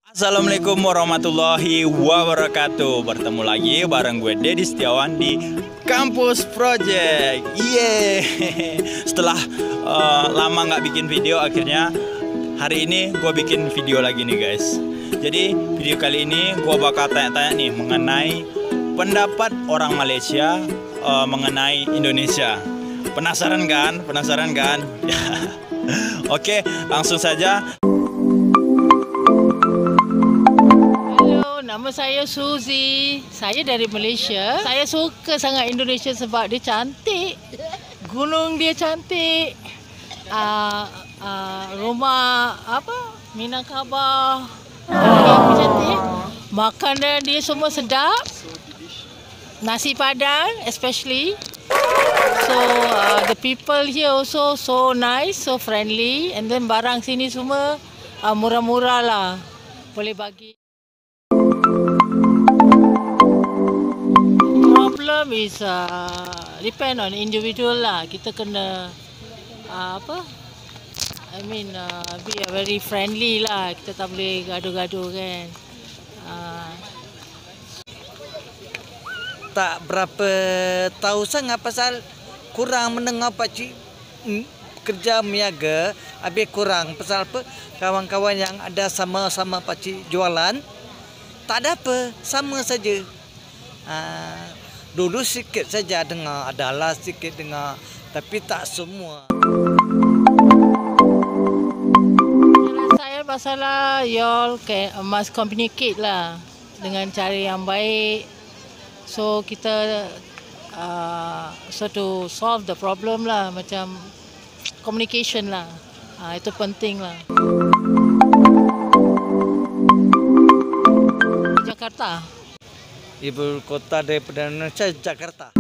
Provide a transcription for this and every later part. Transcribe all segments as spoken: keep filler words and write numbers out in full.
Assalamualaikum warahmatullahi wabarakatuh. Bertemu lagi bareng gue Dedi Setiawan di Kampus Project. Yeay. Setelah uh, lama nggak bikin video, akhirnya hari ini gue bikin video lagi nih guys. Jadi video kali ini gue bakal tanya-tanya nih mengenai pendapat orang Malaysia uh, mengenai Indonesia. Penasaran kan? Penasaran kan? Oke, langsung saja. Nama saya Suzy. Saya dari Malaysia. Saya suka sangat Indonesia sebab dia cantik. Gunung dia cantik. Uh, uh, rumah apa? Minangkabau. Dia cantik. Makanan dia semua sedap. Nasi Padang especially. So uh, the people here also so nice, so friendly. And then barang sini semua uh, murah-murah lah. Boleh bagi. Problem is uh, depend on individual lah. Kita kena uh, apa? I mean uh, be very friendly lah. Kita tak boleh gaduh-gaduh kan. Uh, tak berapa tahu sangat pasal kurang mendengar pakcik kerja meniaga. Habis kurang pasal apa? Kawan-kawan yang ada sama-sama pakcik jualan tak ada apa, sama saja. Uh, dulu sikit saja dengar, adalah sikit dengar, tapi tak semua. Saya masalah y'all must communicate lah dengan cara yang baik. So kita uh, so to solve the problem lah, macam communication lah. Uh, itu penting lah. Jakarta. Ibu kota daripada Indonesia, Jakarta.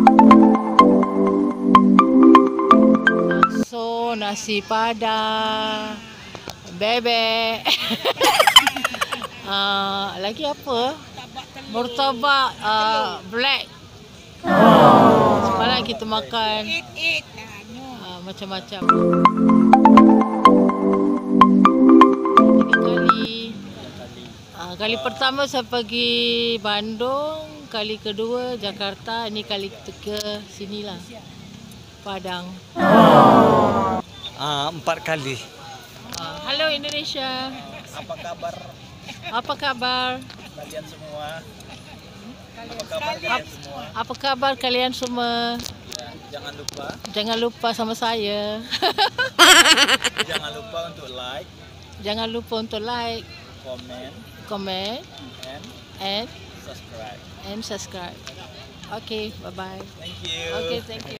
So nasi padang, bebek. uh, lagi apa? Murtabak uh, black. Semalam kita makan uh, macam-macam. Kali pertama saya pergi Bandung, kali kedua Jakarta, ini kali ketiga sinilah Padang. Ah, empat kali. Uh, Halo Indonesia. Apa kabar Apa kabar? kalian semua? Apa kabar kalian semua? Apa kabar kalian semua? Jangan lupa, Jangan lupa sama saya. jangan lupa untuk like, Jangan lupa untuk like, comment, comment, and and subscribe. and subscribe. Okay, bye bye. Thank you. Okay, thank you.